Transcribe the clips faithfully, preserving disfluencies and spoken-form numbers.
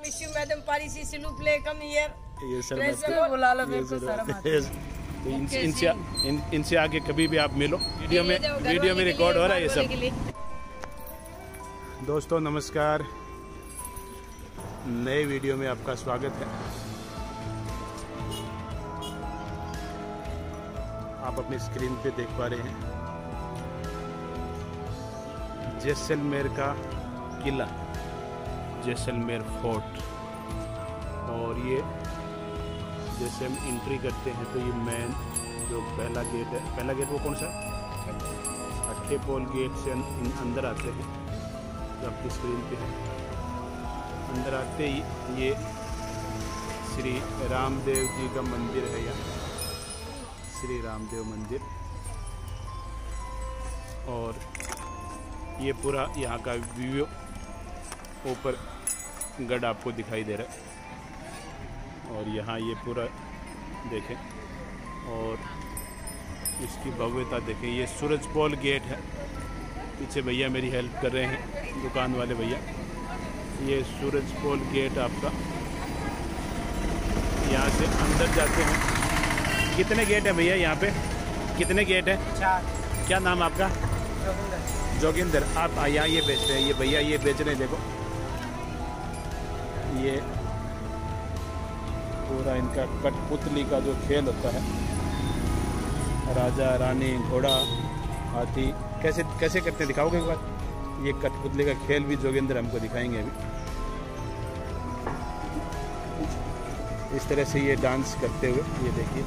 Miss you madam पारिसी सिलू प्ले कम हियर। ये सर बुला लो, मेरे को शर्म आती है। तो इनसे इनसे इन, इनसे आगे कभी भी आप मिलो। वीडियो में वीडियो में रिकॉर्ड हो रहा है ये सब। दोस्तों नमस्कार, नए वीडियो में आपका स्वागत है। आप अपनी स्क्रीन पे देख पा रहे हैं जैसलमेर का किला, जैसलमेर फोर्ट। और ये जैसे हम एंट्री करते हैं तो ये मेन जो पहला गेट है, पहला गेट वो कौन सा है? अट्ठे पोल गेट से अंदर आते हैं जो आपकी स्क्रीन पे है। अंदर आते ही ये श्री रामदेव जी का मंदिर है, यहाँ श्री रामदेव मंदिर। और ये पूरा यहाँ का व्यू ऊपर गढ़ आपको दिखाई दे रहा है। और यहाँ ये पूरा देखें और इसकी भव्यता देखें। ये सूरज पोल गेट है। पीछे भैया मेरी हेल्प कर रहे हैं, दुकान वाले भैया। ये सूरज पोल गेट आपका, यहाँ से अंदर जाते हैं। कितने गेट हैं भैया यहाँ पे? कितने गेट हैं? चार। क्या नाम आपका? जोगिंदर। जोगिंदर। आप यहाँ ये बेच रहे हैं, ये भैया ये बेच रहे हैं। देखो ये पूरा इनका कठपुतली का जो खेल होता है, राजा रानी घोड़ा हाथी, कैसे कैसे करते हैं दिखाओगे एक बार? ये कठपुतली का खेल भी जोगिंदर हमको दिखाएंगे अभी। इस तरह से ये डांस करते हुए, ये देखिए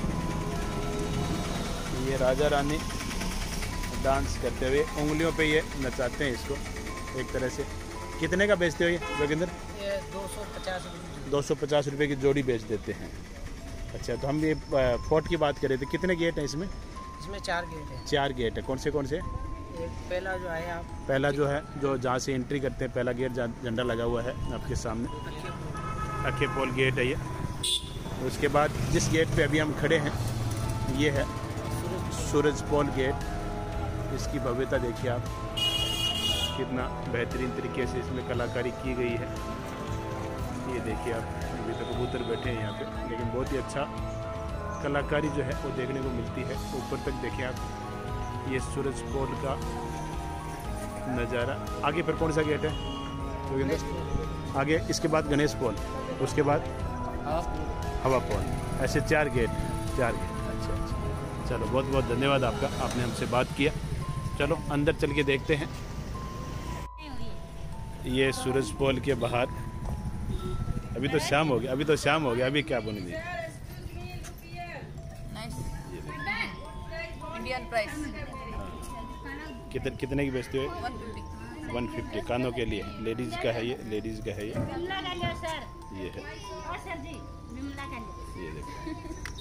ये राजा रानी डांस करते हुए उंगलियों पे ये नचाते हैं इसको एक तरह से। कितने का बेचते हो ये जोगिंदर? ये दो सौ पचास रुपये दो सौ पचास रुपये की जोड़ी बेच देते हैं। अच्छा, तो हम ये फोर्ट की बात कर रहे थे। कितने गेट हैं इसमें? इसमें चार गेट हैं। चार गेट है। कौन से कौन से? एक पहला जो है आप पहला जो है जो जहाँ से एंट्री करते हैं, पहला गेट झंडा लगा हुआ है आपके सामने, अखे पोल गेट है ये। उसके बाद जिस गेट पे अभी हम खड़े हैं ये है सूरज पोल गेट। इसकी भव्यता देखिए आप, कितना बेहतरीन तरीके से इसमें कलाकारी की गई है। ये देखिए आप, अभी तक कबूतर बैठे हैं यहाँ पे, लेकिन बहुत ही अच्छा कलाकारी जो है वो देखने को मिलती है। ऊपर तक देखें आप, ये सूरज पोल का नज़ारा। आगे फिर कौन सा गेट है जोगिंदर? आगे इसके बाद गणेश पोल, उसके बाद हवा पोल। ऐसे चार गेट, चार गेट। अच्छा अच्छा, चलो बहुत बहुत धन्यवाद आपका, आपने हमसे बात किया। चलो अंदर चल के देखते हैं। ये सूरज पोल के बाहर, अभी तो शाम हो गया, अभी तो शाम हो गया, अभी क्या बनेगी? Indian price. कितने कितने की बेचते हो? One fifty. कानों के लिए लेडीज का है ये, लेडीज का है ये। ये है, ये देखो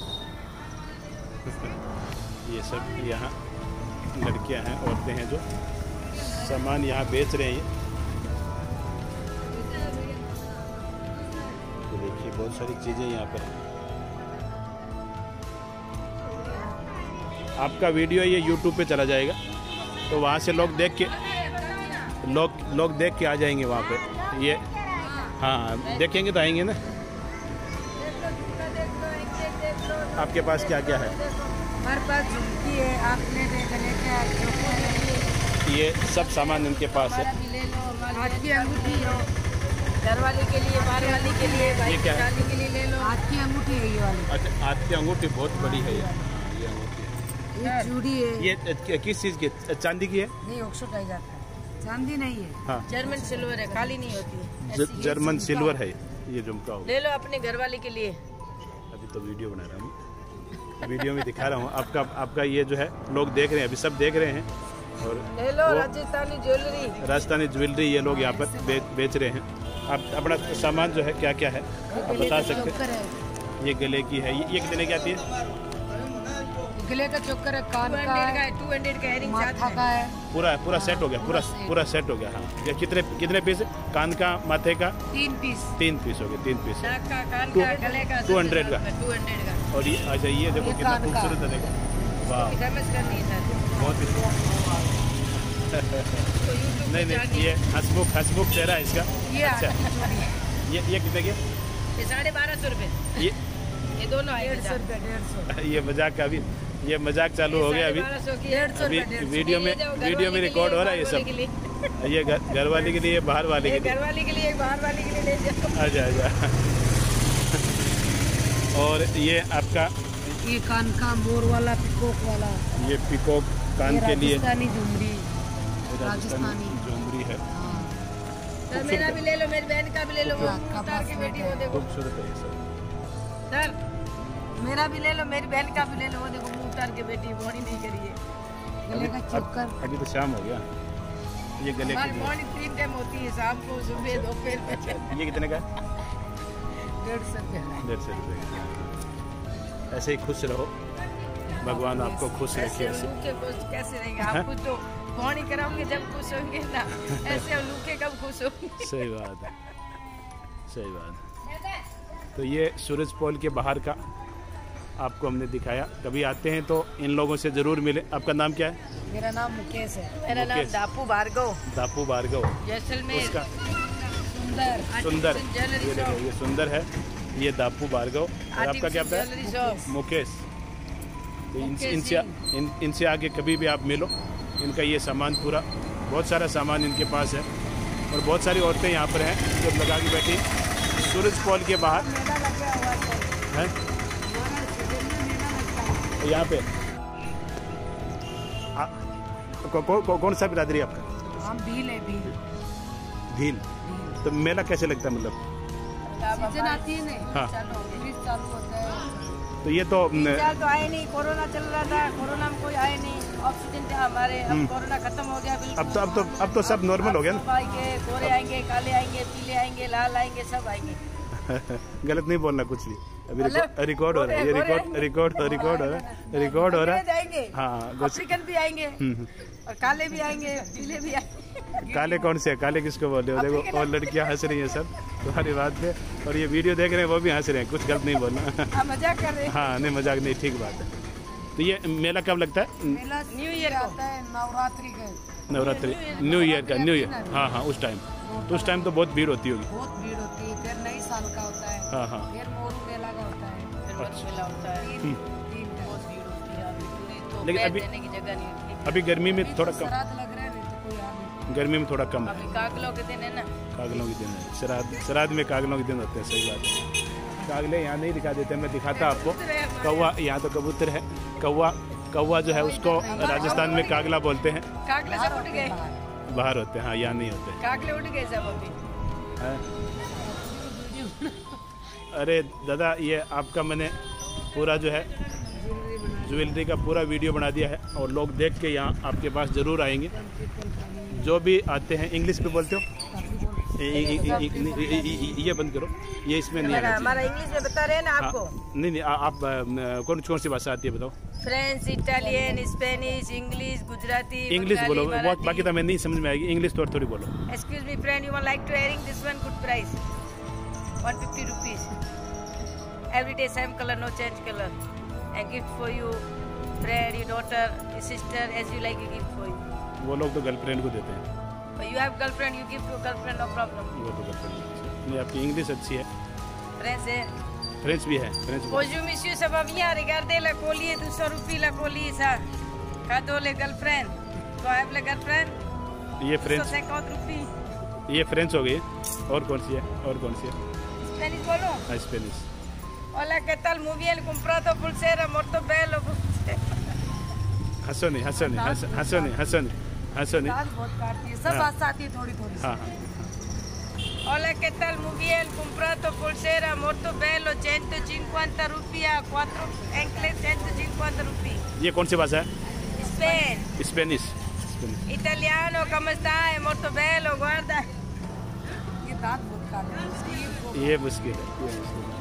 ये सब यहाँ लड़कियाँ हैं, औरतें हैं जो सामान यहाँ बेच रहे हैं। ये देखिए बहुत सारी चीज़ें यहाँ पर हैं। आपका वीडियो ये यूट्यूब पे चला जाएगा, तो वहाँ से लोग देख के लोग लोग देख के आ जाएंगे वहाँ पे। ये हाँ, देखेंगे तो आएंगे ना। आपके पास क्या क्या है? हमारे पास झुमकी है, आपने देखने क्या, ये सब सामान इनके पास है। हाथ की अंगूठी हो, घर वाले के लिए, बाहर वाले के लिए, भाई क्या है? के लिए ले लो। हाथ की अंगूठी है ये वाली। अच्छा, हाथ की अंगूठी बहुत बड़ी है ये। ये अंगूठी ये चूड़ी है। ये किस चीज़ की? चांदी की है? नहीं, ऑक्सो का जाता है, चांदी नहीं है। हाँ, जर्मन सिल्वर है, काली नहीं होती है। जर्मन सिल्वर है ये झुमका हो। ले लो अपने घर वाले के लिए। अभी तो वीडियो बना रहा हूँ, वीडियो में दिखा रहा हूँ आपका। आपका ये जो है लोग देख रहे हैं, अभी सब देख रहे हैं। और ले लो राजस्थानी ज्वेलरी, राजस्थानी ज्वेलरी ये लोग यहाँ पर बे, बेच रहे हैं। आप अपना सामान जो है क्या क्या है आप बता सकते हैं? ये गले की है। ये, ये कितने की आती है? गले का चोकर है, कान का है, टू हंड्रेड का है, माथा का है। पूरा पूरा सेट हो गया, पूरा पूरा सेट हो गया। हाँ, ये कितने कितने पीस? कान का, माथे का तीन पीस, तीन पीस हो गए, तीन पीस। नाक का, कान का, गले का टू हंड्रेड का, टू हंड्रेड का। और ये अच्छा, ये देखो कितना खूबसूरत है, देखो वाह, बहुत ही नहीं नहीं, ये हंसमुख हंसमुख चेहरा है इसका। ये अच्छा, ये ये कितने के? ये साढ़े बारह सौ रुपए। ये ये दोनों डेढ़ सौ रुपए डेढ़ सौ। ये मजाक का अभी ये मजाक चालू हो गया अभी। अभी वीडियो में वीडियो में रिकॉर्ड हो रहा है ये सब। ये घर वाले के लिए, बाहर वाले के लिए, घर वाले के लिए, बाहर वाले के लिए ले जाओ। आजा आजा। और ये आपका ये कान का मोर वाला, पिकॉक वाला, ये पिकॉक कान के लिए राजस्थानी झुमरी, राजस्थानी झुमरी है। सर मेरा भी ले लो, मेरी बहन का भी ले लो, वो उतार के बेटी वो देखो। खूबसूरत है ये सब। सर मेरा भी ले लो, मेरी बहन का भी ले लो, वो देखो मुंह उतार के बेटी बॉडी नहीं करिए। गले का चक्कर अभी तो शाम हो गया। ये गले की बॉडी तीन टाइम होती है, शाम को, सुबह, दोपहर में। ये कितने का? डेढ़ सौ रुपये। डेढ़ सौ रुपये। ऐसे ही खुश रहो, भगवान आपको खुश रखे। ऐसे कैसे रहेंगे आप? कुछ तो बॉडी कराओगे जब खुश होंगे ना, ऐसे लूके कब खुश होंगे? सही बात है, सही बात है। तो ये सूरज पोल के बाहर का आपको हमने दिखाया। कभी आते हैं तो इन लोगों से जरूर मिले। आपका नाम क्या है? मेरा नाम मुकेश है। मेरा नाम दापू भार्गव। दापू भार्गव। जैसलमेर। उसका सुंदर सुंदर ये देखो, ये सुंदर है, ये दापू भार्गव। और आपका क्या है? मुकेश। तो इन, इनसे इन, इनसे आगे कभी भी आप मिलो। इनका ये सामान पूरा, बहुत सारा सामान इनके पास है। और बहुत सारी औरतें यहाँ पर हैं जो लगा के बैठी सूरज पोल के बाहर हैं। यहाँ पे आ, को, को, को, कौन सा बिरादरी आपका? हम भील है, भील। भील। तो मेला कैसे लगता है? मतलब सीजन आती है नहीं? हाँ। चालू होता है। तो ये तो तो आए नहीं, कोरोना चल रहा था, कोरोना में कोई आए नहीं, ऑक्सीजन थे हमारे। अब कोरोना खत्म हो गया बिल्कुल। अब तो अब तो अब तो सब नॉर्मल हो गया ना? आएंगे, गोरे आएंगे, काले आएंगे, पीले आएंगे, लाल आएंगे, सब आएंगे। गलत नहीं बोलना कुछ भी। अभी रिकॉर्ड हो रहा है, ये रिकॉर्ड रिकॉर्ड रिकॉर्ड हो रहा है, रिकॉर्ड हो रहा है। हाँ, अफ्रीकन भी आएंगे और काले भी आएंगे, पीले भी आएंगे। काले कौन से? काले किसको बोल रहे हो? देखो और लड़कियां हंस रही हैं सब तुम्हारी बात पे, और ये वीडियो देख रहे हैं वो भी हंस रहे हैं। कुछ गलत नहीं बोलना। मजाक कर रहे हैं। हाँ नहीं, मजाक नहीं, ठीक बात है। तो ये मेला कब लगता है? मेला न्यू ईयर आता है, नवरात्रि का। नवरात्रि, न्यू ईयर का, न्यू ईयर। हाँ हाँ, उस टाइम तो उस टाइम तो बहुत भीड़ होती होगी। बहुत भीड़ होती है। फिर नई साल का होता है। हाँ हाँ। फिर मोरू मेला का होता है। फिर अच्छा। मेला होता है। तीन बहुत भीड़ होती है। लेकिन अभी देने की जगह नहीं होती। अभी गर्मी में थोड़ा कम, लग रहा है, नहीं तो कोई आ नहीं। गर्मी में थोड़ा कम है। अभी कागलों के दिन है ना। कागलों के दिन है, श्राद्ध श्राद्ध में कागलों के दिन होते हैं। सही बात है। कागले यहाँ नहीं दिखा देते, मैं दिखाता आपको। कौवा, यहाँ तो कबूतर है। कौवा कौवा जो है उसको राजस्थान में कागला बोलते हैं। कागले सब उठ गए, बाहर होते हैं। हाँ, यहाँ नहीं होते। कागले उठ गए सब अभी। अरे दादा, ये आपका मैंने पूरा जो है ज्वेलरी का पूरा वीडियो बना दिया है, और लोग देख के यहाँ आपके पास ज़रूर आएंगे। जो भी आते हैं, इंग्लिश में बोलते हो? ये बंद करो, ये इसमें नहीं आना। हमारा इंग्लिश में बता रहे हैं ना आपको। नहीं नहीं, आप कौन कौन सी भाषा आती है बताओ? French, Italian, Spanish, English, Gujarati. English बोलो, बहुत बाकी तो हमें नहीं समझ में आएगी। इंग्लिश थोड़ी थोड़ी बोलो। Excuse me friend, you want like to earring this one, good price, one hundred fifty rupees. Every day same color, no change color. And gift for you, friend, your daughter, your sister, as you like, a gift for you. वो लोग तो girlfriend को देते हैं। But you have girlfriend, you give your girlfriend, no problem. वो तो girlfriend. नहीं, आपकी इंग्लिश अच्छी है। Friends है। फ्रेंच भी है, फ्रेंच भी। Bonjour monsieur, ça va bien? Regardez la collier, deux cents rupees la collier ça. Cadeau les girlfriend. Tu as la girlfriend? ये French, deux cent cinquante rupees. ये फ्रेंच हो गई। और कौन सी है? और कौन सी है? Spanish बोलो? हाँ, Spanish. Hola, ¿qué tal? Muy bien, comprato pulsera, molto bello. हंसो नहीं, हंसो नहीं, हंसो हंसो नहीं, हंसो नहीं, हंसो नहीं। दाल बहुत काटती है, सब हाँ। बात आती है थोड़ी थोड़ी। हाँ हाँ। Hola, ¿qué tal? Muy bien, comprato pulsera, molto bello, cento cinquanta rupiah, quattro ankle, cento cinquanta rupiah. ये कौन सी भाषा है? Spain, Spanish. italiano, come stai? Molto bello, guarda. ये दांत बहुत काले हैं, इसकी ये ये मुश्किल है, ये मुश्किल है।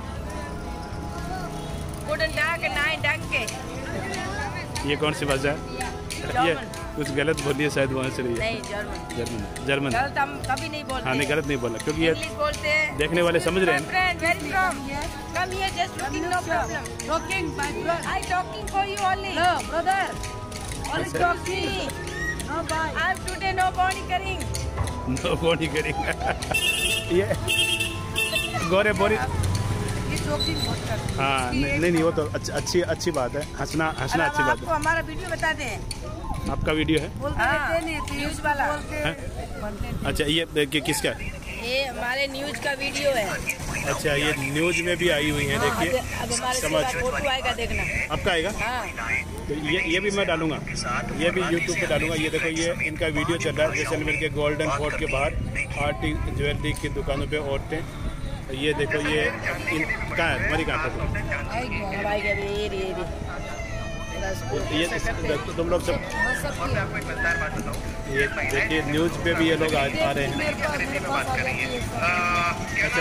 Guten Tag, nein, danke. ये कौन सी भाषा है? ये कुछ गलत बोलिए शायद, वहाँ से रही है। नहीं, जर्मन। German, German. गलत हम कभी नहीं बोलते। हाँ नहीं, गलत नहीं बोला, क्योंकि ये इंग्लिश बोलते हैं। देखने वाले समझ रहे हैं। Friend, where is from? Come here, just looking, no problem. Talking, my brother. I talking for you only. No, brother. Only talking. No bye. I'm today no body करेंगे। नो बॉडी करेंगे। ये गोरे बोरी। ये जोकिंग बहुत करते हैं। हाँ नहीं नहीं वो तो अच्छी अच्छी अच्छी बात है, हंसना हंसना अच्छी बात आपको हमारा वीडियो बता दें। है। आपका वीडियो है? हाँ, न्यूज वाला। अच्छा ये कि, किसका है? ये हमारे न्यूज का वीडियो है। अच्छा ये न्यूज में भी आई हुई है, देखिए। अब हमारे समझ फोटो आएगा, देखना। आपका आएगा? हाँ। तो ये ये भी मैं डालूंगा, ये भी यूट्यूब पे डालूंगा। ये देखो ये इनका वीडियो चल रहा है जैसलमेर के गोल्डन फोर्ट के बाहर आर्टी ज्वेलरी की दुकानों पे औरतें। ये देखो ये कहाँ है तुम्हारी, कहाँ पर ये तुम लोग सब ये देखिए न्यूज पे भी ये लोग आ, आ रहे हैं। अच्छा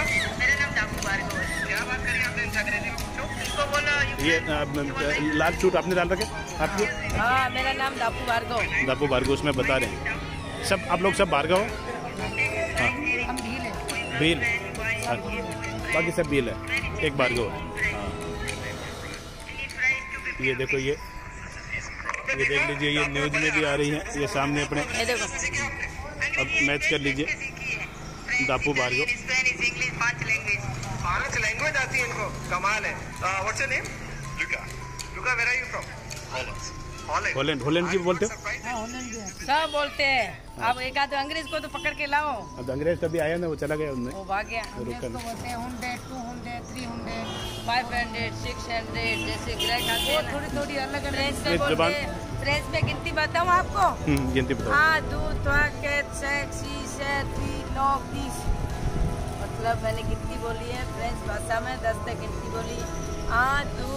ये लाल सूट आपने डाल रखे आपके? हाँ मेरा नाम दापू भार्गव। दापू भार्गव उसमें बता रहे हैं सब, आप लोग सब भार्गव हो? हाँ भील, बाकी सब भील है, एक भार्गव है। हाँ ये देखो ये ये देख लीजिए ये न्यूज में भी आ रही है, ये सामने अपने। अब मैच कर लीजिए दापू भार्गव। पांच लैंग्वेज आती है इनको, कमाल है। What's your name? Luca. Luca, where are you from? Holland. Holland Holland की बोलते हो? सब बोलते हैं। अब एक आध अंग्रेज को तो पकड़ के लाओ। अब अंग्रेज तभी आया ना, वो चला गया उनमें, वो भाग गया। फाइव हंड्रेड सिक्स हंड्रेड जैसे ग्राहक आते हैं, थोड़ी थोड़ी अलग अलग फ्रेंच में बोलते हैं। फ्रेंच में गिनती बताऊँ आपको? गिनती बताओ। हाँ दो तीस, मतलब मैंने गिनती बोली है फ्रेंच भाषा में, दस तक गिनती बोली। हाँ दो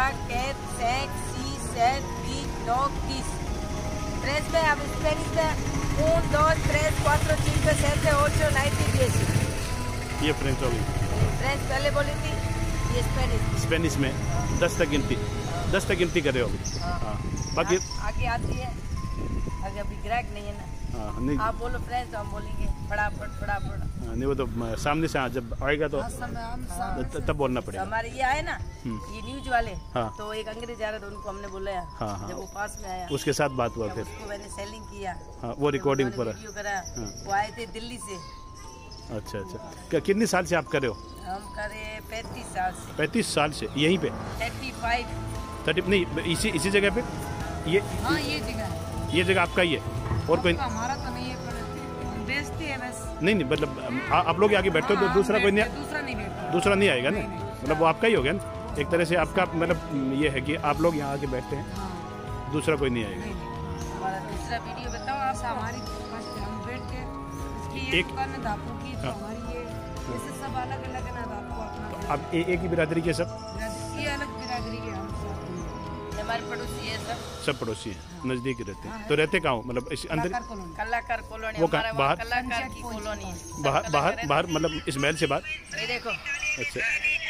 तीस फ्रेंच में। अब स्पेनिश में un, dos, tres, cuatro, cinco, siete, ocho, nueve, diez। ये फ्रेंच हो गई। फ्रेंच पहले बोली थी, ये स्पेनिश। स्पेनिश में दस तक गिनती, दस तक गिनती कर रहे हो। हाँ बाकी आगे आती है, आगे अभी ग्राहक नहीं है ना। हाँ नहीं आप बोलो फ्रेंच तो हम बोलेंगे फटाफट फटाफट। नहीं वो तो सामने से जब आएगा तो तब बोलना पड़ेगा। हमारे ये आए ना ये न्यूज वाले, हाँ। तो एक अंग्रेज आ रहा था, उनको हमने बुलाया। हाँ, हाँ। जब वो पास में आया उसके साथ बात हुआ, फिर उसको मैंने सेलिंग किया। हाँ, वो रिकॉर्डिंग पर वीडियो करा। हाँ। वो आए थे दिल्ली से। अच्छा अच्छा, कितने साल से आप कर रहे हो? हम करे पैंतीस साल से। पैंतीस साल से यहीं पे? थर्टी फाइव थर्टी नहीं, इसी इसी जगह पे ये? हाँ ये जगह, ये जगह आपका ही है और कोई? हमारा तो नहीं है, बेचती है बस। नहीं नहीं मतलब आप लोग आगे बैठते हो तो दूसरा कोई नहीं, दूसरा नहीं बैठता, दूसरा नहीं आएगा ना, मतलब वो आपका ही हो गया ना एक तरह से। आपका मतलब ये है कि आप लोग यहाँ आके बैठते हैं, दूसरा कोई नहीं आएगा। हमारा दूसरा वीडियो बताओ आप। हमारी हम बैठ के एक दुकान है दापू की, तो हमारी ये जैसे सब अलग अलग है ना, दापू अपना। अब एक ही बिरादरी के सब? ये अलग बिरादरी के हम सब, हमारे पड़ोसी है सब। सब पड़ोसी हैं, नजदीक रहते हैं। तो रहते कहाँ मतलब इस अंदर? कलाकार कॉलोनी। वो कहाँ बाहर? कलाकार की कॉलोनी है। बाहर बाहर बाहर मतलब इस महल से बाहर? ये देखो। अच्छा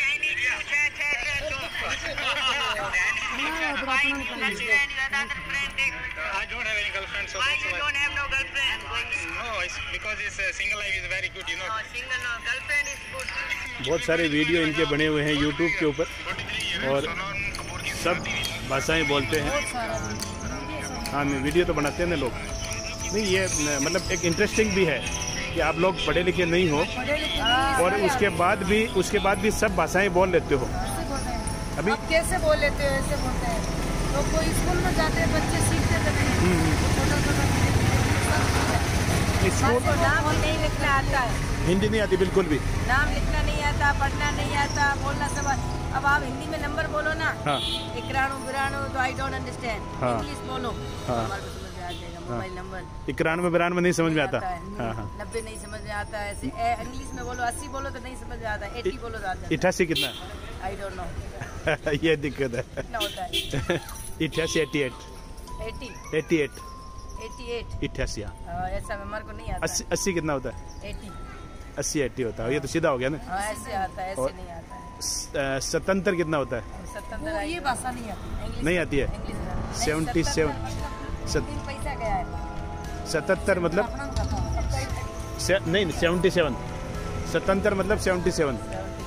I don't have any girlfriend, so that's why. You don't have no girlfriend? No, it's because it's uh, single life is very good, you know. No, single no, girlfriend is good. बहुत सारे video इनके बने हुए हैं YouTube के ऊपर और सब भाषाएं बोलते हैं। हाँ नहीं वीडियो तो बनाते हैं ना लोग। नहीं ये मतलब एक इंटरेस्टिंग भी है कि आप लोग पढ़े लिखे नहीं हो और उसके बाद भी उसके बाद भी सब भाषाएं बोल लेते हो। अभी आप कैसे बोल लेते हो? ऐसे बोलते हैं तो कोई स्कूल में जाते हैं बच्चे सीखते तो नहीं, छोटा छोटा नाम भी नहीं लिखना आता है, हिंदी नहीं आती बिल्कुल भी, नाम लिखना नहीं आता, पढ़ना नहीं आता, बोलना सब। अब आप हिंदी में नंबर बोलो ना, हाँ। इक्यानवे बिरानवे तो आई डोंट अंडरस्टैंड, हाँ। इंग्लिश बोलो, हाँ। हमारे को समझ में आ जाएगा। मोबाइल नंबर इक्यानवे बिरानवे नहीं समझ में आता, हाँ हाँ। नब्बे नहीं समझ में आता है। ऐसे इंग्लिश में बोलो, अस्सी बोलो तो नहीं समझ में आता, एट्टी बोलो तो आता है। अठासी कितना? आई डोंट नो, ये दिक्कत है। कितना होता है? अठासी eighty eight eighty eighty eight eighty eight अठासी। ऐसा हमारे को नहीं आता। अस्सी अस्सी कितना होता है? एटी अस्सी एट्टी होता है, ये तो सीधा हो गया ना। हाँ ऐसे आता है, ऐसे नहीं आता है। सतहत्तर कितना होता है? सतहत्तर ये भाषा नहीं आती, नहीं आती है। सेवेंटी सेवन पैसा गया है। सतहत्तर मतलब से, नहीं सेवेंटी सेवन, सतहत्तर मतलब सेवेंटी सेवन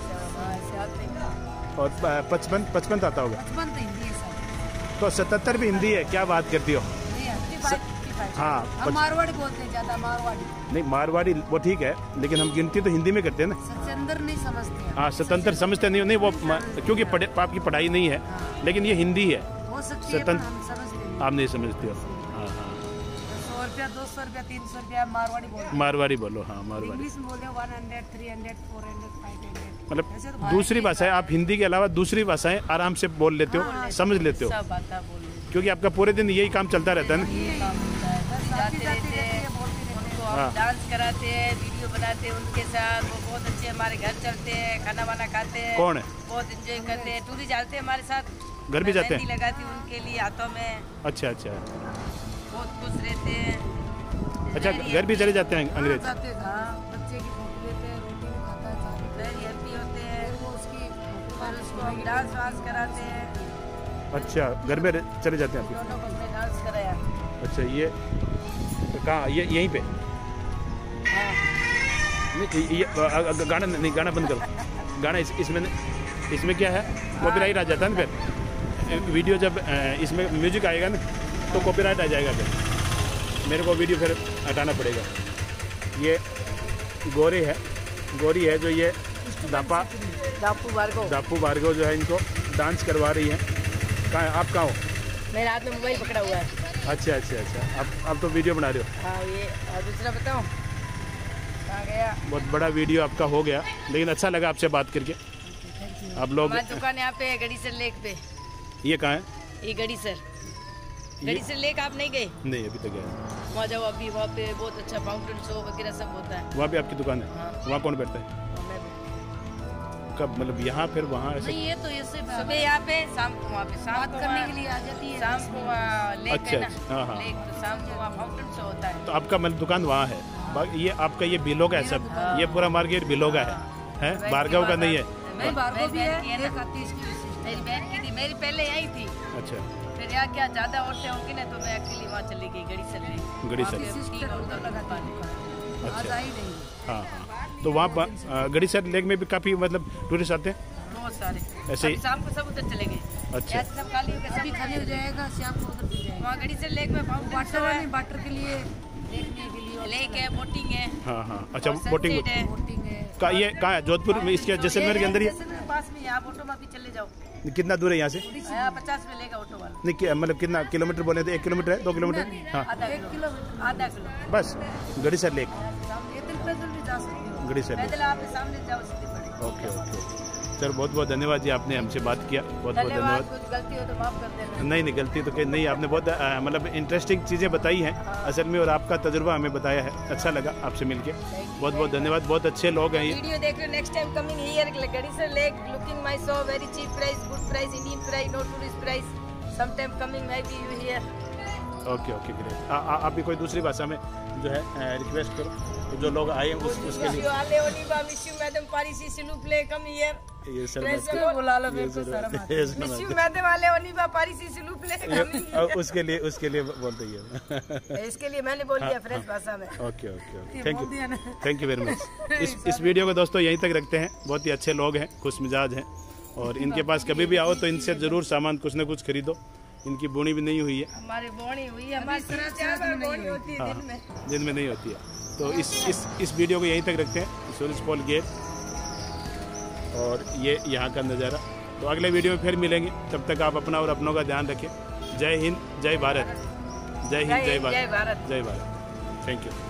और पचपन पचपन तो आता होगा। पचपन तो हिंदी है सर। तो सतहत्तर भी हिंदी है, क्या बात करती हो? नहीं, हाँ हम मारवाड़ी बोलते हैं ज्यादा, मारवाड़ी। नहीं मारवाड़ी वो ठीक है, लेकिन हम गिनती तो हिंदी में करते हैं ना। स्वतंत्र नहीं समझते। हाँ स्वतंत्र समझते नहीं नहीं वो क्योंकि पढ़े आपकी पढ़ाई नहीं है, लेकिन ये हिंदी है। हो सकती है, पर हम समझते नहीं। आप नहीं समझते हो। हाँ हाँ सौ रुपया, दो सौ रुपया, तीन सौ रुपया मारवाड़ी बोलो। मारवाड़ी बोलो। हाँ मारवाड़ी। इंग्लिश में बोले one hundred, three hundred, four hundred, five hundred. मतलब दूसरी भाषाएं आप हिंदी के अलावा दूसरी भाषाएं आराम से बोल लेते हो, हाँ, समझ लेते हो, सब बातें बोल लेते क्योंकि आपका पूरे दिन यही काम चलता रहता है ना। हैं। ये काम होता है, बस जाते रहते हैं, उनको हम हाँ। डांस कराते हैं, वीडियो बनाते हैं उनके साथ। वो बहुत अच्छे हमारे घर चलते हैं, खाना वाना खाते हैं। कौन है? बहुत एंजॉय करते हैं, टूरिस्ट जाते हैं हमारे साथ। घर भी जाते हैं? मेहंदी लगाती हूँ उनके लिए हाथों में, अच्छा अच्छा बहुत खुश रहते हैं। अच्छा, घर भी चले जाते हैं अंग्रेज? जाते हैं, हाँ, बच्चे की फोटो लेते हैं, रोटी भी खाता है साथ में। वेरी हैप्पी होते हैं। वो उसकी और उसको हम डांस वांस कराते हैं। अच्छा, घर में चले जाते हैं आप? दोनों को हमने डांस कराया। अच्छा, ये तो कहाँ, ये यहीं पे? हाँ। नहीं ये अ- अ- गाना नहीं, गाना बंद करो। गाना इस, इसमें इसमें क्या है, कॉपीराइट आ जाता है ना फिर। वीडियो जब अ, इसमें म्यूजिक आएगा ना तो कॉपीराइट आ जाएगा, फिर मेरे को वीडियो फिर हटाना पड़ेगा। ये गोरी है, गोरी है जो ये दापा दापू भार्गव। दापू भार्गव जो है इनको डांस करवा रही है। कहाँ है आप? कहाँ हो? मेरे हाथ में मोबाइल पकड़ा हुआ है। अच्छा अच्छा अच्छा, अब अब तो वीडियो बना रहे हो। हाँ, ये और दूसरा बताओ कहाँ गया? बहुत बड़ा वीडियो आपका हो गया, लेकिन अच्छा लगा आपसे बात करके। आप लोग हमारी दुकान यहाँ पे है गड़ीसर लेक पे। ये कहाँ है? ये गड़ीसर ये- गड़ीसर लेक आप नहीं गए? नहीं अभी तक गया। वहाँ जाओ, अभी वहाँ पे बहुत अच्छा फाउंटेन शो वगैरह सब होता है। वहाँ पे आपकी दुकान है? हाँ। वहाँ कौन बैठता है? और मैं भी। कब, मतलब यहाँ फिर वहाँ ऐसे? नहीं, ये तो ऐसे सुबह यहाँ पे, शाम को वहाँ पे। शाम बात को करने वहाँ- के लिए आ जाती है। शाम को वहाँ लेक अच्छा, है ना, अच्छा, हाँ, हाँ। लेक, तो शाम को वहाँ फाउंटेन शो होता है। तो आपका मतलब दुकान वहाँ है? बाकी ये आपका ये बिलोगा है सब? ये पूरा मार्केट बिलोगा है, हैं? भार्गव का नहीं है? नहीं, भार्गव भी है, मेरी एक आती है इसकी विशिष्ट। मेरी बहन की थी, मेरी पहले यही थी। अच्छा, फिर यहाँ क्या ज्यादा औरतें होंगी ना, तो मैं अकेली वहाँ चली गई गड़ीसर लेक। गड़ीसर। वहाँ पे सिस्टर तीन उधर औरतों लगा की दुकान है। आज अच्छा। आई नहीं। हाँ हाँ, तो वहाँ पर गड़ीसर लेक में भी काफ़ी मतलब टूरिस्ट आते हैं बहुत सारे। ऐसे ही? अभी शाम को सब उधर चले गए। अच्छा। ऐसे सब खाली हो गए, अभी सब खाली हो जाएगा, शाम को उधर भी जाएगा। वहाँ गड़ीसर लेक में फाउंटेन वाटर शो है, है, नहीं, वाटर के लिए देखने के लिए लेक है, बोटिंग है। हाँ हाँ। अच्छा, और बोटिंग sunset है। बोटिंग है। का ये कहाँ है? जोधपुर में, इसके जैसलमेर के अंदर ही है? जैसलमेर पास में, आप ऑटो में भी चले जाओ। कितना दूर है यहाँ से? यहाँ पचास में लेगा ऑटो वाला। नहीं क्या- मतलब कितना किलोमीटर बोले थे? एक किलोमीटर है, दो किलोमीटर? हाँ आधा एक किलो, किलोमीटर आधा किलो। बस गड़ीसर लेक, पैदल पैदल भी जा सकते हो। गड़ीसर लेक। पैदल आप सामने जाओ, सीधे पड़े। ओके ओके सर, बहुत बहुत धन्यवाद जी, आपने हमसे बात किया, बहुत बहुत धन्यवाद। धन्यवाद। कुछ गलती हो तो माफ कर देना। नहीं नहीं, गलती तो कहीं नहीं, आपने बहुत अ, मतलब इंटरेस्टिंग चीज़ें बताई हैं असल में, और आपका तजुर्बा हमें बताया है, अच्छा लगा आपसे मिलके। बहुत बहुत धन्यवाद, बहुत अच्छे लोग हैं ये। वीडियो देख लो, next time coming here Gadisar lake, looking my show, very cheap price, good price, Indian price, no tourist price. Some time coming maybe you here. Okay okay great. आप भी कोई दूसरी भाषा में जो है रिक्वेस्ट करो, तो जो लोग आए हैं उस, उसके लिए। आले ओनिबा, मिस यू मैडम पारिसी सिलू प्ले कम हियर। ये सर प्रेस मैं- को बुला लो, ये मेरे को जरूर- शर्म आती ये है। जरूर मिस यू आती मैडम वाले ओनिबा पारिसी सिलू प्ले कम है। हियर। अ, उसके लिए उसके लिए बोलते ही है। इसके लिए मैंने बोल दिया फ्रेंच भाषा में। Okay okay okay, thank you thank you very much. इस इस वीडियो को दोस्तों यहीं तक रखते हैं, बहुत ही अच्छे लोग हैं, खुश मिजाज हैं, और इनके पास कभी भी आओ तो इनसे ज़रूर सामान कुछ ना कुछ खरीदो। इनकी बोनी भी नहीं हुई है, हमारी बोनी हुई है, हमारी तीन चार बार बोनी होती है दिन में। दिन में नहीं होती है। तो इस इस इस वीडियो को यहीं तक रखते हैं, सूरज पॉल गेट, और ये यहाँ का नज़ारा। तो अगले वीडियो में फिर मिलेंगे, तब तक आप अपना और अपनों का ध्यान रखें। जय हिंद, जय भारत। जय हिंद, जय जय भारत, भारत। जय भारत। Thank you.